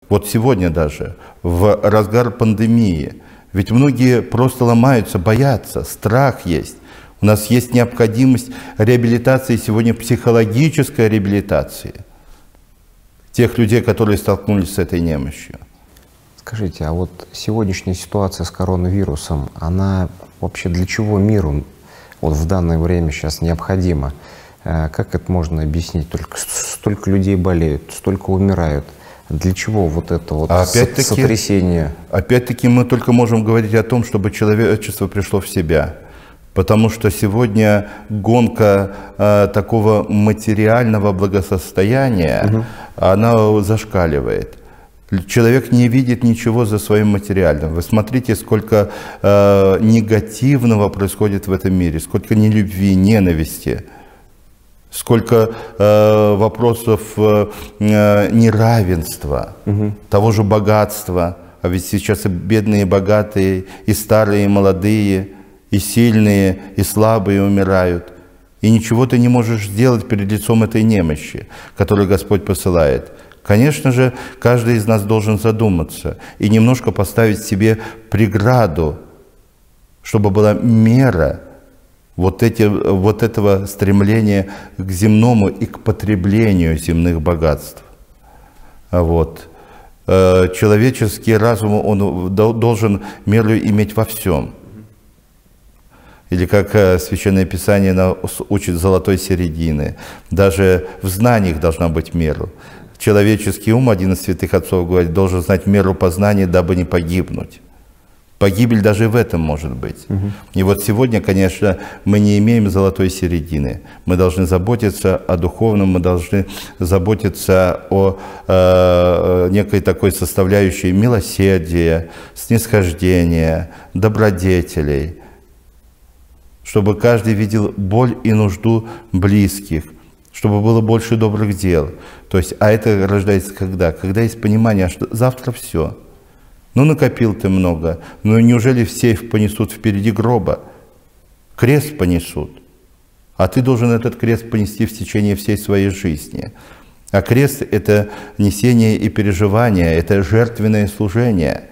Вот сегодня даже, в разгар пандемии, ведь многие просто ломаются, боятся, страх есть. У нас есть необходимость реабилитации сегодня, психологической реабилитации тех людей, которые столкнулись с этой немощью. Скажите, а вот сегодняшняя ситуация с коронавирусом, она вообще для чего миру вот в данное время сейчас необходима? Как это можно объяснить? Только столько людей болеют, столько умирают. Для чего вот это вот сотрясение? Опять-таки мы только можем говорить о том, чтобы человечество пришло в себя. Потому что сегодня гонка такого материального благосостояния, она зашкаливает. Человек не видит ничего за своим материальным. Вы смотрите, сколько негативного происходит в этом мире, сколько нелюбви, ненависти, сколько вопросов неравенства, того же богатства. А ведь сейчас и бедные, и богатые, и старые, и молодые, и сильные, и слабые умирают. И ничего ты не можешь сделать перед лицом этой немощи, которую Господь посылает. Конечно же, каждый из нас должен задуматься и немножко поставить себе преграду, чтобы была мера вот этого стремления к земному и к потреблению земных богатств. Вот. Человеческий разум, он должен меру иметь во всем. Или как Священное Писание нас учит золотой середины. Даже в знаниях должна быть мера. Человеческий ум, один из святых отцов говорит, должен знать меру познания, дабы не погибнуть. Погибель даже в этом может быть. И вот сегодня, конечно, мы не имеем золотой середины. Мы должны заботиться о духовном, мы должны заботиться о некой такой составляющей милосердия, снисхождения, добродетелей, чтобы каждый видел боль и нужду близких, чтобы было больше добрых дел. То есть, а это рождается когда? Когда есть понимание, что завтра все. Ну, накопил ты много, но неужели в сейф понесут впереди гроба? Крест понесут. А ты должен этот крест понести в течение всей своей жизни. А крест – это несение и переживание, это жертвенное служение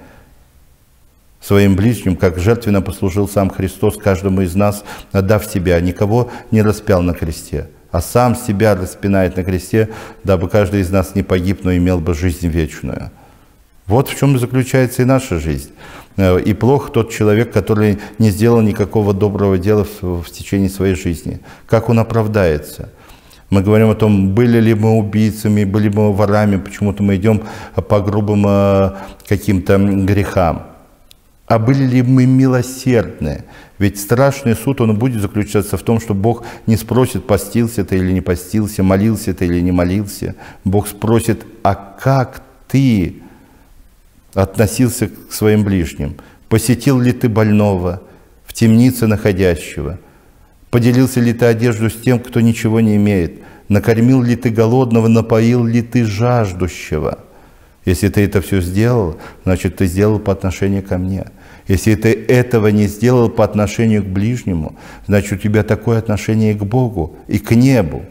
своим ближним, как жертвенно послужил сам Христос каждому из нас, отдав себя, никого не распял на кресте, а сам себя распинает на кресте, дабы каждый из нас не погиб, но имел бы жизнь вечную. Вот в чем заключается и наша жизнь. И плох тот человек, который не сделал никакого доброго дела в течение своей жизни. Как он оправдается? Мы говорим о том, были ли мы убийцами, были ли мы ворами, почему-то мы идем по грубым каким-то грехам. А были ли мы милосердны? Ведь страшный суд, он будет заключаться в том, что Бог не спросит, постился ты или не постился, молился ты или не молился. Бог спросит, а как ты относился к своим ближним? Посетил ли ты больного, в темнице находящего? Поделился ли ты одежду с тем, кто ничего не имеет? Накормил ли ты голодного, напоил ли ты жаждущего? Если ты это все сделал, значит, ты сделал по отношению ко мне. Если ты этого не сделал по отношению к ближнему, значит, у тебя такое отношение и к Богу, и к небу.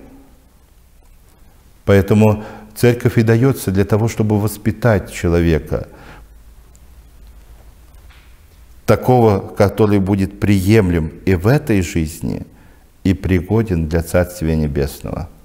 Поэтому церковь и дается для того, чтобы воспитать человека, такого, который будет приемлем и в этой жизни, и пригоден для Царствия Небесного.